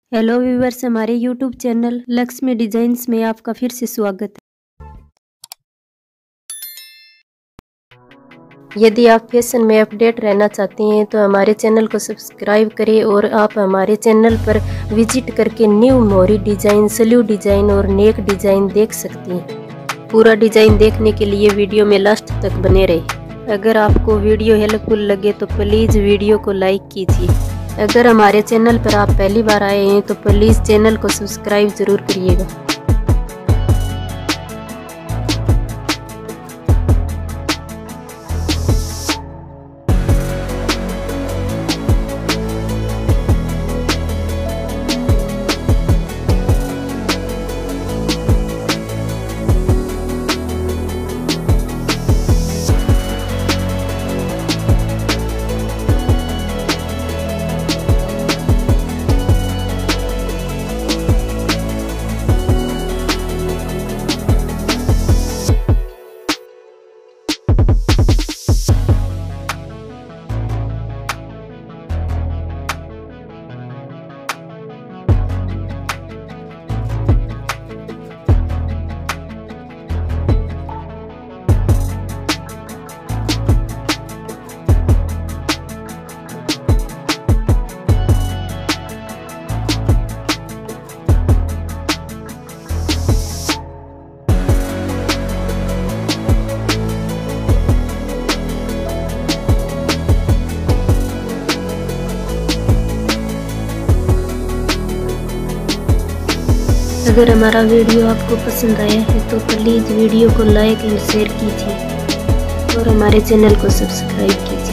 Hello viewers, हमारे YouTube channel Lakshmi designs में आपका फिर से स्वागत है। यदि आप फैशन में अपडेट रहना चाहते हैं तो हमारे चैनल को सब्सक्राइब करें और आप हमारे चैनल पर विजिट करके न्यू मोरी डिजाइन, स्लीव डिजाइन और नेक डिजाइन देख सकती हैं। पूरा डिजाइन देखने के लिए वीडियो में लास्ट तक बने रहे। अगर आपको वीडियो हेल्पफुल लगे तो प्लीज़ वीडियो को लाइक कीजिए। अगर हमारे चैनल पर आप पहली बार आए हैं तो प्लीज़ चैनल को सब्सक्राइब ज़रूर करिएगा। अगर हमारा वीडियो आपको पसंद आया है तो प्लीज़ वीडियो को लाइक एंड शेयर कीजिए और हमारे चैनल को सब्सक्राइब कीजिए।